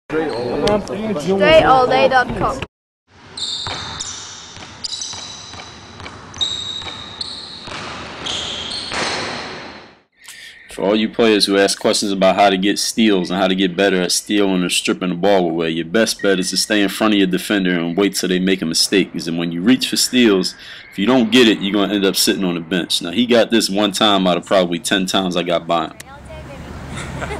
DreAllDay.com. For all you players who ask questions about how to get steals and how to get better at stealing or stripping the ball away, your best bet is to stay in front of your defender and wait till they make a mistake. Because when you reach for steals, if you don't get it, you're going to end up sitting on the bench. Now, he got this one time out of probably 10 times I got by him.